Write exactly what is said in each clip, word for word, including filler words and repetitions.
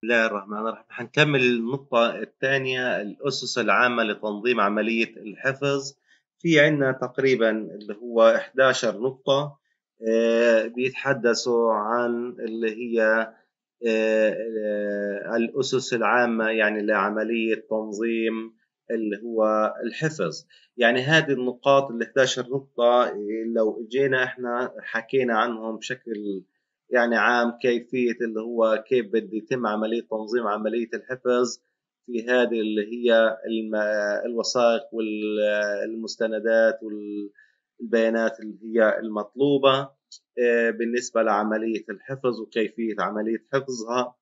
بسم الله الرحمن الرحيم. حنكمل النقطة الثانية، الأسس العامة لتنظيم عملية الحفظ. في عنا تقريبا اللي هو إحدى عشرة نقطة آه، بيتحدثوا عن اللي هي آه، آه، الأسس العامة يعني لعملية تنظيم اللي هو الحفظ. يعني هذه النقاط ال إحدى عشرة نقطة، آه، لو جينا احنا حكينا عنهم بشكل يعني عام، كيفية اللي هو كيف بده يتم عملية تنظيم عملية الحفظ في هذه اللي هي الم- الوثائق والمستندات والبيانات اللي هي المطلوبة آه، بالنسبة لعملية الحفظ وكيفية عملية حفظها،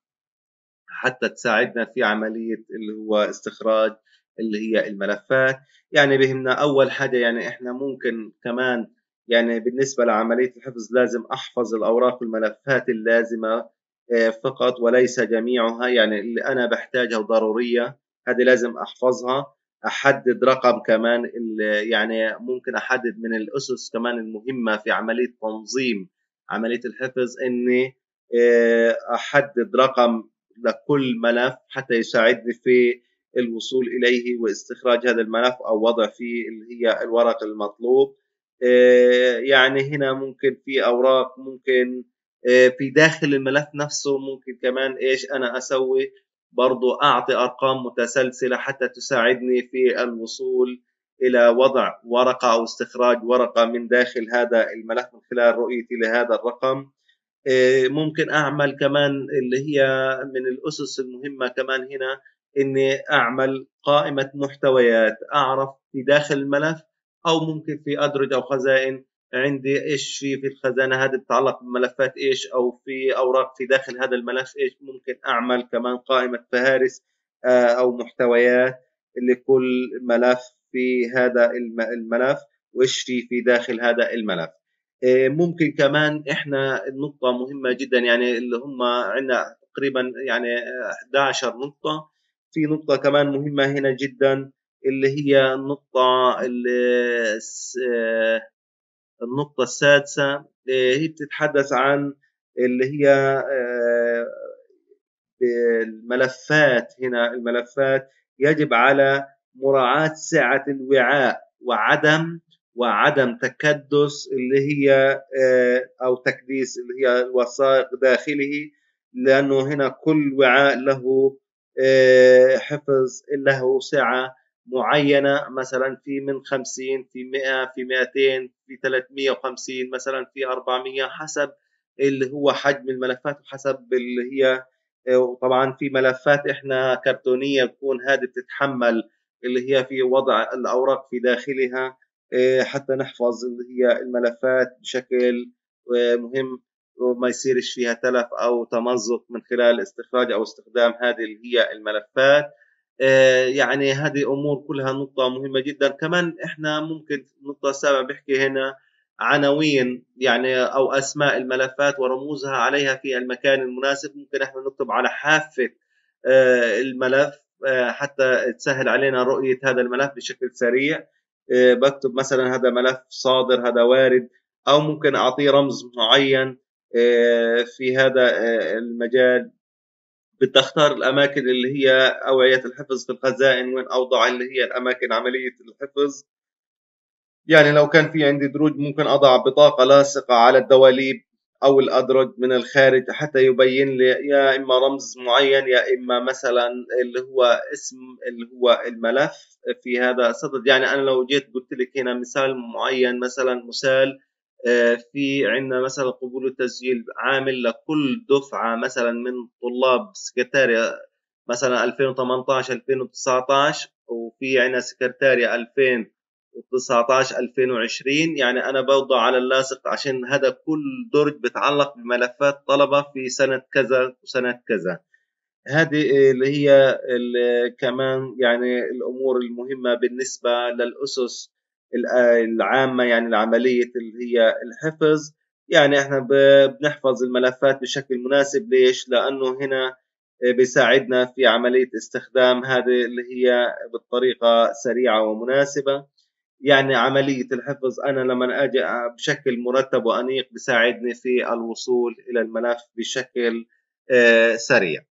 حتى تساعدنا في عملية اللي هو استخراج اللي هي الملفات. يعني بهمنا أول حاجة، يعني إحنا ممكن كمان يعني بالنسبة لعملية الحفظ لازم أحفظ الأوراق والملفات اللازمة آه، فقط وليس جميعها، يعني اللي أنا بحتاجها وضرورية هذه لازم أحفظها. أحدد رقم كمان اللي يعني ممكن أحدد من الأسس كمان المهمة في عملية تنظيم عملية الحفظ، إني آه، أحدد رقم لكل ملف حتى يساعدني في الوصول إليه واستخراج هذا الملف أو وضع فيه اللي هي الورق المطلوب. آه، يعني هنا ممكن في أوراق، ممكن آه، في داخل الملف نفسه ممكن كمان إيش أنا أسوي، برضو أعطي أرقام متسلسلة حتى تساعدني في الوصول إلى وضع ورقة أو استخراج ورقة من داخل هذا الملف من خلال رؤيتي لهذا الرقم. آه، ممكن أعمل كمان اللي هي من الأسس المهمة كمان هنا، إني أعمل قائمة محتويات، أعرف في داخل الملف أو ممكن في أدرج أو خزائن عندي إيش في في الخزانة هذه بتتعلق بملفات إيش، أو في أوراق في داخل هذا الملف إيش. ممكن أعمل كمان قائمة فهارس آه، أو محتويات لكل ملف في هذا الم- الملف، وإيش في في داخل هذا الملف. آه، ممكن كمان احنا النقطة مهمة جدا، يعني اللي هم عندنا تقريبا يعني آه، إحدى عشرة نقطة. في نقطة كمان مهمة هنا جدا، اللي هي النقطة اللي س- آه، النقطة السادسة. آه، هي بتتحدث عن اللي هي آه، الملفات. هنا الملفات يجب على مراعاة سعة الوعاء وعدم وعدم تكدس اللي هي آه، أو تكديس اللي هي الوثائق داخله، لأنه هنا كل وعاء له آه، حفظ له سعة معينة، مثلا في من خمسين، في مئة، في مئتين، في ثلاثمئة وخمسين، مثلا في أربعمئة، حسب اللي هو حجم الملفات وحسب اللي هي. وطبعا في ملفات احنا كرتونيه تكون هذه بتتحمل اللي هي في وضع الاوراق في داخلها إيه، حتى نحفظ اللي هي الملفات بشكل إيه، مهم، وما يصيرش فيها تلف او تمزق من خلال استخراج او استخدام هذه اللي هي الملفات. إيه، يعني هذه امور كلها نقطه مهمه جدا. كمان احنا ممكن النقطه السابعه بيحكي هنا عناوين يعني أو أسماء الملفات ورموزها عليها في المكان المناسب. ممكن احنا نكتب على حافة آه، الملف آه، حتى تسهل علينا رؤية هذا الملف بشكل سريع. آه، بكتب مثلا هذا ملف صادر، هذا وارد، أو ممكن أعطيه رمز معين آه، في هذا آه، المجال. بدي أختار الأماكن اللي هي أوعية الحفظ في الخزائن، وين أوضع اللي هي الأماكن عملية الحفظ. يعني لو كان في عندي دروج ممكن أضع بطاقة لاصقة على الدواليب أو الأدرج من الخارج حتى يبين لي يا إما رمز معين، يا إما مثلا اللي هو اسم اللي هو الملف في هذا السطر. يعني أنا لو جيت قلت لك هنا مثال معين، مثلا مثال آه، في عندنا مثلا قبول التسجيل عامل لكل دفعة مثلا من طلاب سكرتاريا مثلا ألفين وثمانية عشر ألفين وتسعة عشر، وفي عندنا سكرتاريا ألفين وتسعة عشر ألفين وعشرين. يعني أنا بوضع على اللاصق عشان هذا كل درج بتعلق بملفات طلبة في سنة كذا وسنة كذا. هذه اللي هي اللي كمان يعني الأمور المهمة بالنسبة للأسس العامة يعني العملية اللي هي الحفظ. يعني احنا بنحفظ الملفات بشكل مناسب. ليش؟ لأنه هنا بيساعدنا في عملية استخدام هذه اللي هي بطريقة سريعة ومناسبة. يعني عملية الحفظ أنا لما أجي بشكل مرتب وأنيق بيساعدني في الوصول إلى الملف بشكل آه، سريع.